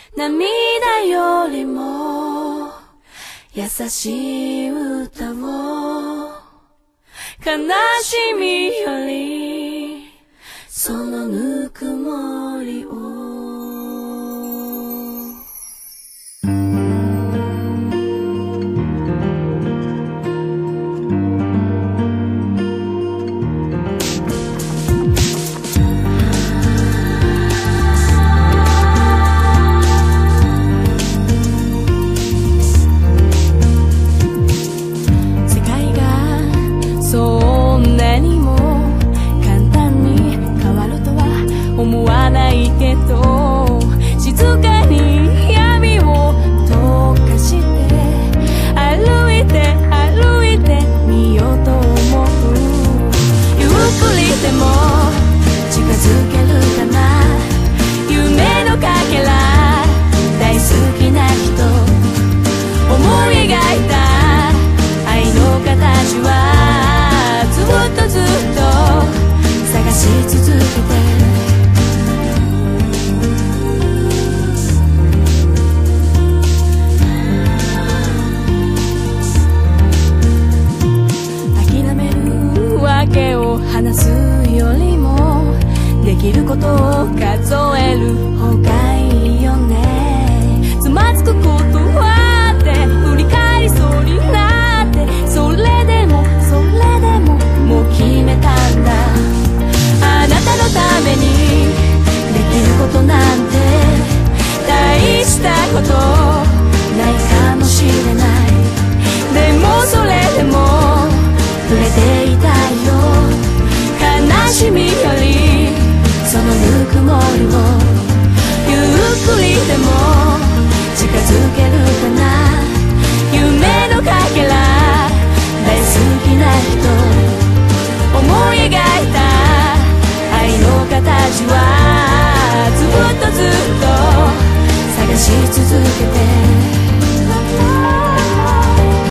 涙よりも優しい歌を、悲しみよりそのぬくもりを。そんなにも簡単に変わるとは思わないけど、静かに闇を溶かして歩いてみようと思う。ゆっくりでも近づけるかな、夢のかけら、大好きな人思い描いた愛の形はずっと探し続けて、諦めるわけを話すよりも、できることを数える方がいいよね。つまずくことはあって振り返りそうになって、それでももう決めたんだ。あなたのためにできることなんて大したことないかもしれない。でもそれでも触れていたいよ。悲しみよりそのぬくもりを、ゆっくりでも近づけるかな、夢のかけら、大好きな人思い描いた愛の形はずっと探し続けて